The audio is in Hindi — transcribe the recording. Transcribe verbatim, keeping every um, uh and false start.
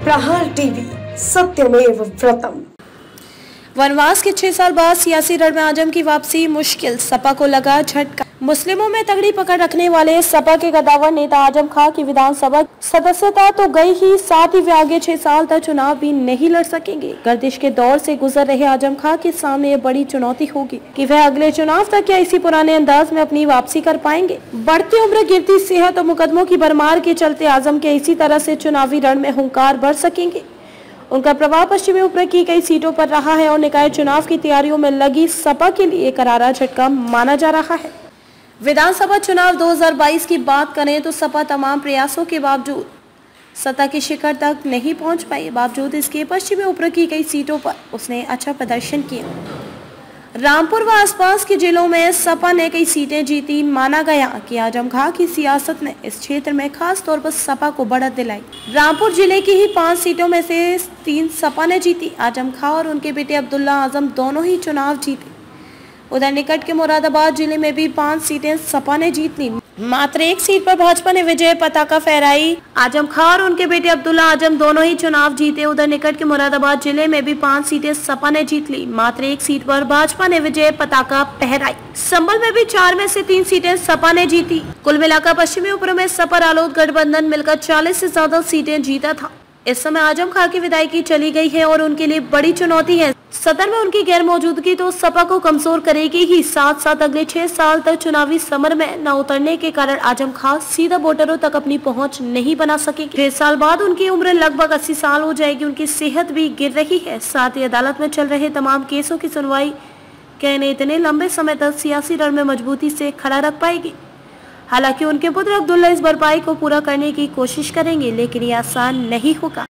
प्रहार टीवी, सत्यमेव व्रतम। वनवास के छह साल बाद सियासी रण में आजम की वापसी मुश्किल, सपा को लगा झटका। मुस्लिमों में तगड़ी पकड़ रखने वाले सपा के कद्दावर नेता आजम खां की विधानसभा सदस्यता तो गई ही, साथ ही वे आगे छह साल तक चुनाव भी नहीं लड़ सकेंगे। गर्दिश के दौर से गुजर रहे आजम खां के सामने ये बड़ी चुनौती होगी कि वह अगले चुनाव तक क्या इसी पुराने अंदाज में अपनी वापसी कर पाएंगे। बढ़ती उम्र, गिरती सेहत और मुकदमों की भरमार के चलते आजम के इसी तरह से चुनावी रण में हुंकार भर सकेंगे। उनका प्रभाव पश्चिमी उपरी की कई सीटों पर रहा है और निकाय चुनाव की तैयारियों में लगी सपा के लिए करारा झटका माना जा रहा है। विधानसभा चुनाव दो हज़ार बाईस की बात करें तो सपा तमाम प्रयासों के बावजूद सत्ता के शिखर तक नहीं पहुंच पाई। बावजूद इसके पश्चिमी उपरी की कई सीटों पर उसने अच्छा प्रदर्शन किया। रामपुर व आसपास के जिलों में सपा ने कई सीटें जीती। माना गया कि आजम खां की सियासत ने इस क्षेत्र में खास तौर पर सपा को बढ़त दिलाई। रामपुर जिले की ही पांच सीटों में से तीन सपा ने जीती। आजम खां और उनके बेटे अब्दुल्ला आजम दोनों ही चुनाव जीते। उधर निकट के मुरादाबाद जिले में भी पांच सीटें सपा ने जीत ली। मात्र एक सीट पर भाजपा ने विजय पताका फहराई। आजम खां और उनके बेटे अब्दुल्ला आजम दोनों ही चुनाव जीते। उधर निकट के मुरादाबाद जिले में भी पांच सीटें सपा ने जीत ली। मात्र एक सीट पर भाजपा ने विजय पताका फहराई। संभल में भी चार में से तीन सीटें सपा ने जीती। कुल मिलाकर पश्चिमी उपरी में सपा रालोद गठबंधन मिलकर चालीस से ज्यादा सीटें जीता था। इस समय आजम खां की विदायगी चली गई है और उनके लिए बड़ी चुनौती है। सदन में उनकी गैर मौजूदगी तो सपा को कमजोर करेगी ही, साथ साथ अगले छह साल तक चुनावी समर में न उतरने के कारण आजम खां सीधा वोटरों तक अपनी पहुंच नहीं बना सकेंगे। छह साल बाद उनकी उम्र लगभग अस्सी साल हो जाएगी। उनकी सेहत भी गिर रही है। साथ ही अदालत में चल रहे तमाम केसों की सुनवाई कहने इतने लंबे समय तक सियासी रण में मजबूती से खड़ा रख पाएगी। हालांकि उनके पुत्र अब्दुल्ला इस भरपाई को पूरा करने की कोशिश करेंगे, लेकिन ये आसान नहीं होगा।